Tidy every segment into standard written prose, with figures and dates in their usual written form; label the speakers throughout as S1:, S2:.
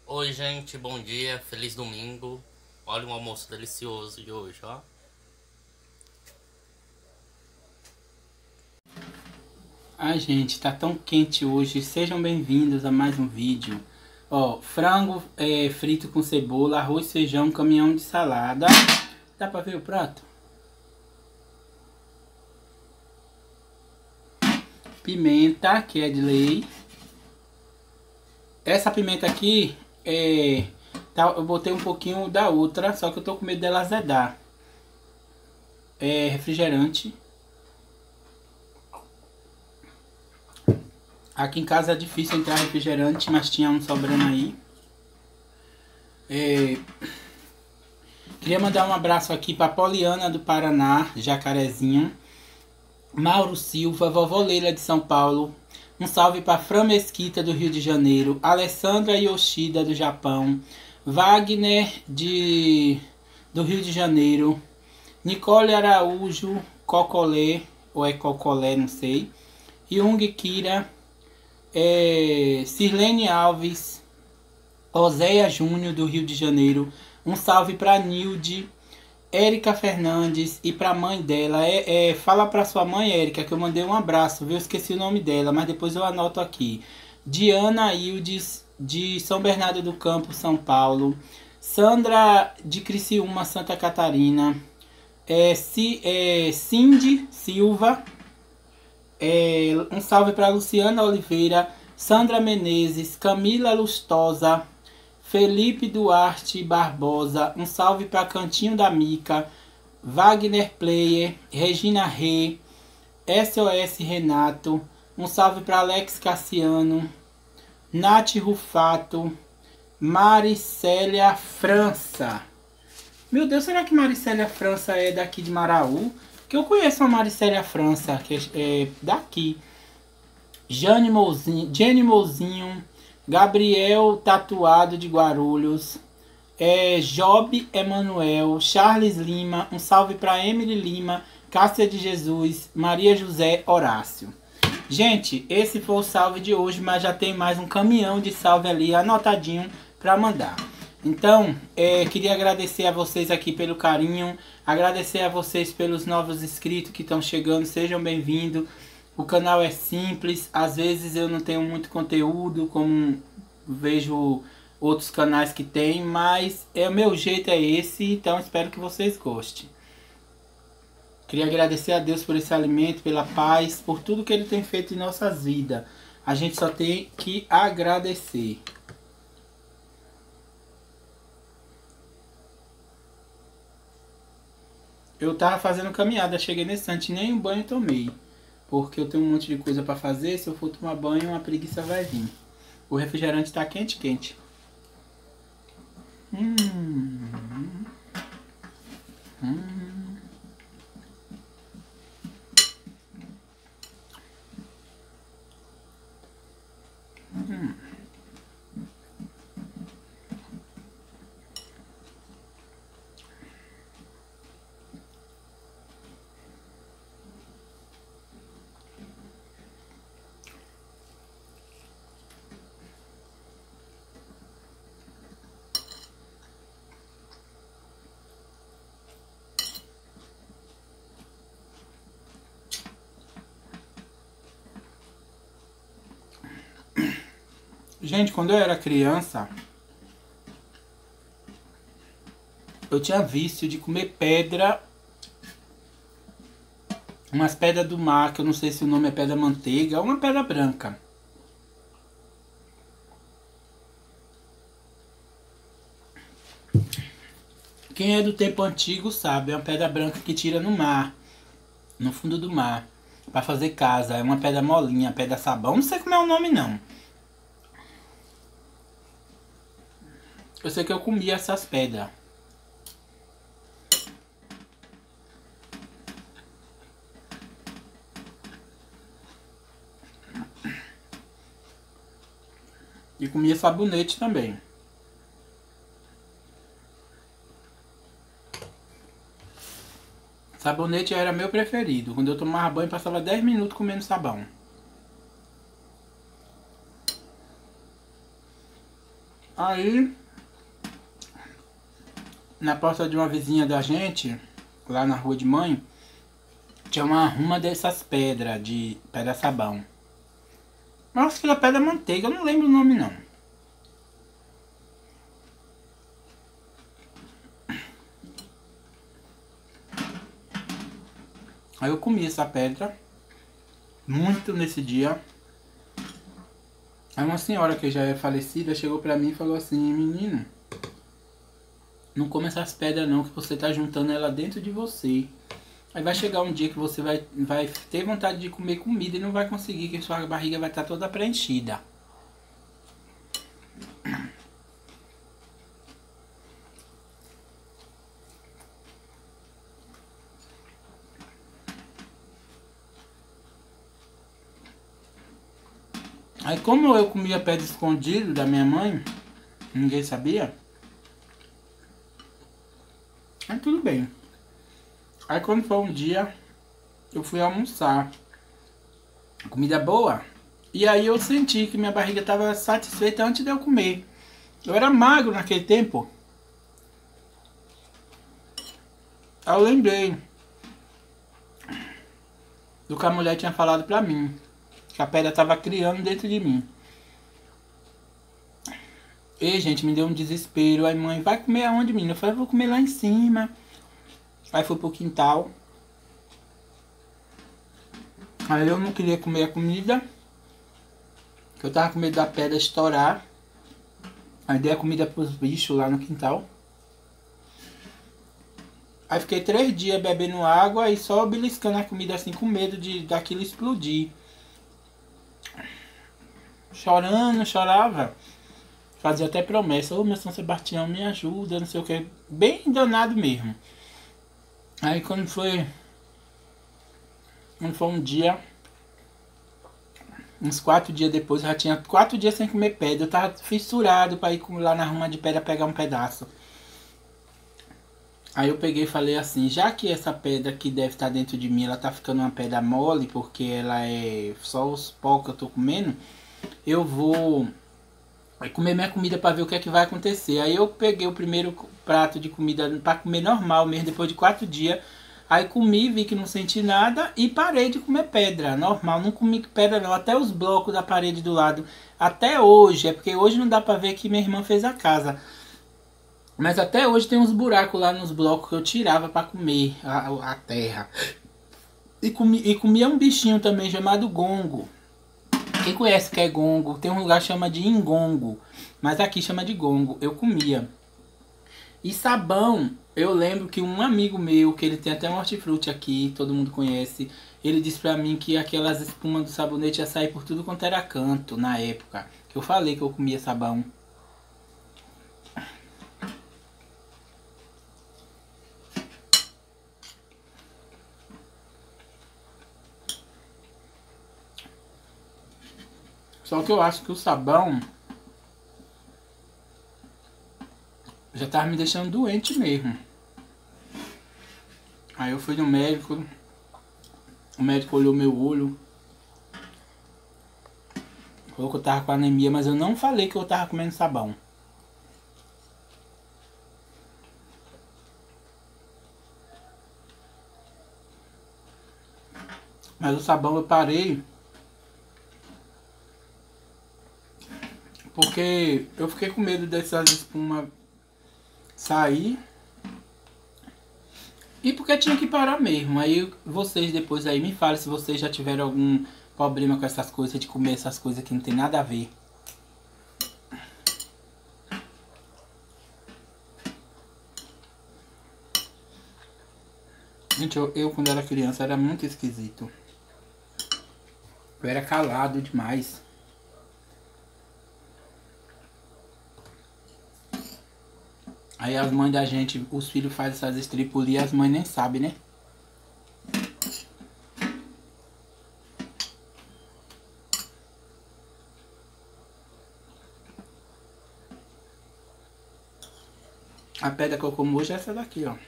S1: Oi, gente, bom dia, feliz domingo. Olha um almoço delicioso de hoje, ó.
S2: Ai, gente, tá tão quente hoje. Sejam bem-vindos a mais um vídeo. Ó, frango frito com cebola, arroz, feijão, caminhão de salada. Dá pra ver o prato? Pimenta, que é de lei. Essa pimenta aqui, eu botei um pouquinho da outra, só que eu tô com medo dela azedar. É refrigerante. Aqui em casa é difícil entrar refrigerante, mas tinha um sobrando aí. Queria mandar um abraço aqui para Poliana do Paraná, Jacarezinho, Mauro Silva, Vovó Leila de São Paulo. Um salve para Fran Mesquita do Rio de Janeiro, Alessandra Yoshida do Japão, Wagner do Rio de Janeiro, Nicole Araújo, Cocolé, ou é Cocolé, não sei, Jung Kira, Sirlene Alves, Oséia Júnior do Rio de Janeiro. Um salve para Nilde, Érica Fernandes e pra mãe dela. Fala pra sua mãe, Érica, que eu mandei um abraço, viu? Eu esqueci o nome dela, mas depois eu anoto aqui. Diana Hildes, de São Bernardo do Campo, São Paulo. Sandra de Criciúma, Santa Catarina. Cindy Silva. Um salve para Luciana Oliveira, Sandra Menezes, Camila Lustosa, Felipe Duarte Barbosa. Um salve para Cantinho da Mica, Wagner Player, Regina Rê, SOS Renato. Um salve para Alex Cassiano, Nath Rufato, Maricélia França. Meu Deus, será que Maricélia França é daqui de Maraú? Que eu conheço a Maricélia França, que é daqui. Jane Mouzinho, Gabriel Tatuado de Guarulhos, Job Emanuel, Charles Lima. Um salve para Emily Lima, Cássia de Jesus, Maria José Horácio. Gente, esse foi o salve de hoje, mas já tem mais um caminhão de salve ali anotadinho para mandar. Então, queria agradecer a vocês aqui pelo carinho, agradecer a vocês pelos novos inscritos que estão chegando, sejam bem-vindos. O canal é simples, às vezes eu não tenho muito conteúdo, como vejo outros canais que tem, mas o meu jeito é esse, então espero que vocês gostem. Queria agradecer a Deus por esse alimento, pela paz, por tudo que Ele tem feito em nossas vidas. A gente só tem que agradecer. Eu tava fazendo caminhada, cheguei nesse instante, nem um banho tomei. Porque eu tenho um monte de coisa pra fazer, se eu for tomar banho, uma preguiça vai vir. O refrigerante tá quente, quente. Hum. Gente, quando eu era criança, eu tinha vício de comer pedra, umas pedras do mar, que eu não sei se o nome é pedra manteiga, ou uma pedra branca. Quem é do tempo antigo sabe, é uma pedra branca que tira no mar, no fundo do mar, pra fazer casa. É uma pedra molinha, pedra sabão, não sei como é o nome não. Eu sei que eu comia essas pedras. E comia sabonete também. Sabonete era meu preferido. Quando eu tomava banho, passava 10 minutos comendo sabão. Aí, na porta de uma vizinha da gente, lá na rua de mãe, tinha uma dessas pedras, de pedra sabão. Eu acho que era pedra manteiga, eu não lembro o nome não. Aí eu comi essa pedra, muito nesse dia. Aí uma senhora que já é falecida chegou pra mim e falou assim: menino, não come essas pedras não, que você tá juntando ela dentro de você. Aí vai chegar um dia que você vai ter vontade de comer comida e não vai conseguir, que sua barriga vai estar toda preenchida. Aí como eu comia pedra escondido da minha mãe, ninguém sabia, aí tudo bem. Aí quando foi um dia, eu fui almoçar, comida boa, e aí eu senti que minha barriga estava satisfeita antes de eu comer. Eu era magro naquele tempo. Aí eu lembrei do que a mulher tinha falado pra mim, que a pedra estava criando dentro de mim. E gente, me deu um desespero. Aí mãe, vai comer aonde, menina? Eu falei, vou comer lá em cima. Aí fui pro quintal. Aí eu não queria comer a comida, que eu tava com medo da pedra estourar. Aí dei a comida pros bichos lá no quintal. Aí fiquei 3 dias bebendo água e só beliscando a comida assim, com medo daquilo explodir. Chorando, chorava. Fazia até promessa: ô meu São Sebastião, me ajuda, não sei o que. Bem danado mesmo. Aí quando foi um dia, uns 4 dias depois, eu já tinha 4 dias sem comer pedra. Eu tava fissurado pra ir lá na ruma de pedra pegar um pedaço. Aí eu peguei e falei assim: já que essa pedra que deve estar dentro de mim, ela tá ficando uma pedra mole, porque ela é só os pó que eu tô comendo, eu vou comer minha comida pra ver o que é que vai acontecer. Aí eu peguei o primeiro prato de comida pra comer normal mesmo, depois de 4 dias. Aí comi, vi que não senti nada e parei de comer pedra, normal. Não comi pedra não, até os blocos da parede do lado. Até hoje, é porque hoje não dá pra ver que minha irmã fez a casa. Mas até hoje tem uns buracos lá nos blocos que eu tirava pra comer a terra. E comia um bichinho também chamado gongo. Quem conhece que é gongo? Tem um lugar que chama de ingongo, mas aqui chama de gongo. Eu comia. E sabão, eu lembro que um amigo meu, que ele tem até um hortifruti aqui, todo mundo conhece, ele disse pra mim que aquelas espumas do sabonete ia sair por tudo quanto era canto na época. Que eu falei que eu comia sabão. Só que eu acho que o sabão já tava me deixando doente mesmo. Aí eu fui no médico, o médico olhou meu olho, falou que eu tava com anemia, mas eu não falei que eu tava comendo sabão. Mas o sabão eu parei porque eu fiquei com medo dessas espumas sair. E porque tinha que parar mesmo. Aí vocês depois aí me falem se vocês já tiveram algum problema com essas coisas, de comer essas coisas que não tem nada a ver. Gente, eu quando era criança era muito esquisito. Eu era calado demais. Aí as mães da gente, os filhos fazem essas estripulias e as mães nem sabem, né? A pedra que eu como hoje é essa daqui, ó.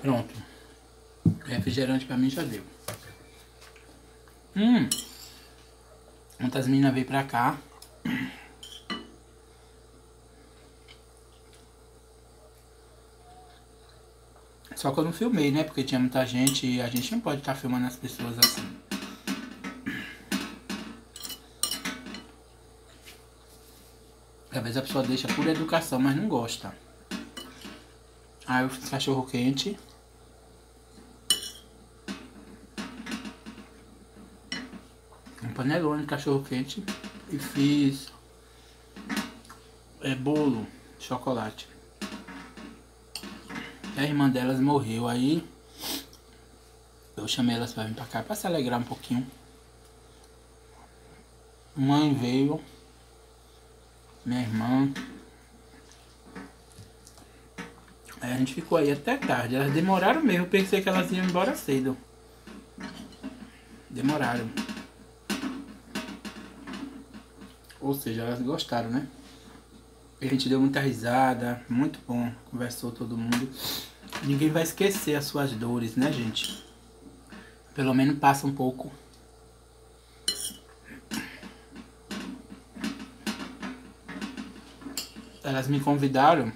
S2: Pronto. Refrigerante pra mim já deu. Muitas meninas veio pra cá. Só que eu não filmei, né? Porque tinha muita gente e a gente não pode estar filmando as pessoas assim. Às vezes a pessoa deixa por educação, mas não gosta. Aí eu fiz cachorro quente. Um panelão de cachorro quente. E fiz bolo de chocolate. A irmã delas morreu, aí eu chamei elas pra vir pra cá pra se alegrar um pouquinho. Mãe veio, minha irmã. Aí a gente ficou aí até tarde. Elas demoraram mesmo, eu pensei que elas iam embora cedo. Demoraram. Ou seja, elas gostaram, né? A gente deu muita risada, muito bom, conversou todo mundo. Ninguém vai esquecer as suas dores, né, gente? Pelo menos passa um pouco. Elas me convidaram.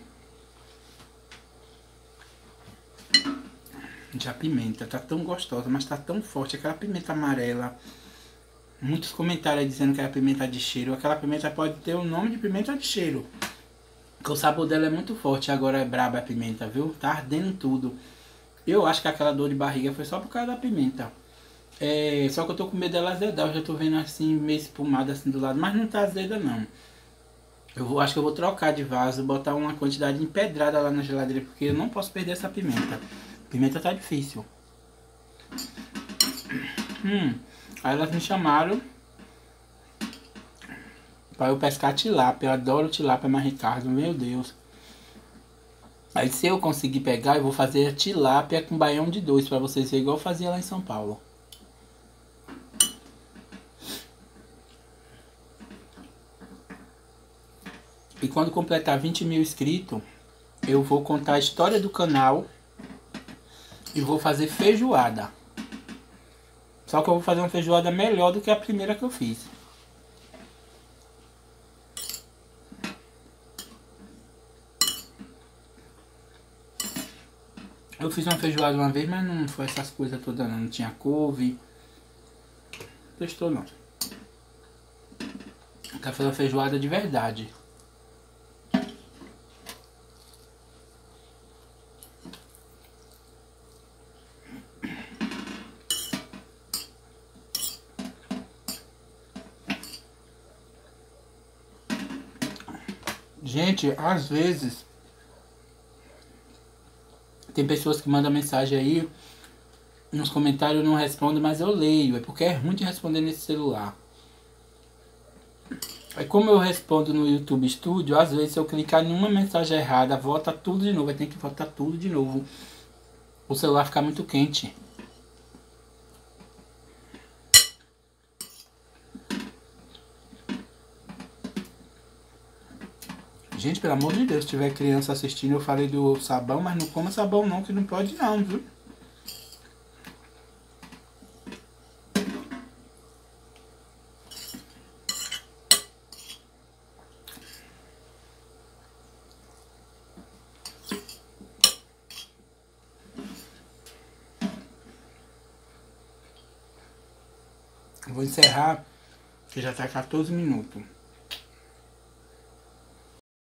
S2: Já a pimenta, tá tão gostosa, mas tá tão forte, aquela pimenta amarela. Muitos comentários aí dizendo que é pimenta de cheiro. Aquela pimenta pode ter o nome de pimenta de cheiro. Porque o sabor dela é muito forte. Agora é braba a pimenta, viu? Tá ardendo tudo. Eu acho que aquela dor de barriga foi só por causa da pimenta. Só que eu tô com medo dela azedar. Eu já tô vendo assim, meio espumada assim do lado. Mas não tá azeda não. Acho que eu vou trocar de vaso. Botar uma quantidade empedrada lá na geladeira. Porque eu não posso perder essa pimenta. Pimenta tá difícil. Aí elas me chamaram pra eu pescar tilápia. Eu adoro tilápia, mas Ricardo, meu Deus. Aí se eu conseguir pegar, eu vou fazer a tilápia com baião de dois pra vocês verem, igual eu fazia lá em São Paulo. E quando completar 20 mil inscritos, eu vou contar a história do canal e vou fazer feijoada. Só que eu vou fazer uma feijoada melhor do que a primeira que eu fiz. Eu fiz uma feijoada uma vez, mas não foi essas coisas todas não. Não tinha couve. Não prestou não. Eu quero fazer uma feijoada de verdade. Gente, às vezes tem pessoas que mandam mensagem aí nos comentários, eu não respondo, mas eu leio. É porque é ruim de responder nesse celular. Aí como eu respondo no YouTube Studio, às vezes se eu clicar em uma mensagem errada, volta tudo de novo. Aí tem que voltar tudo de novo. O celular fica muito quente. Gente, pelo amor de Deus, se tiver criança assistindo, eu falei do sabão, mas não coma sabão não, que não pode não, viu? Eu vou encerrar, que já tá 14 minutos.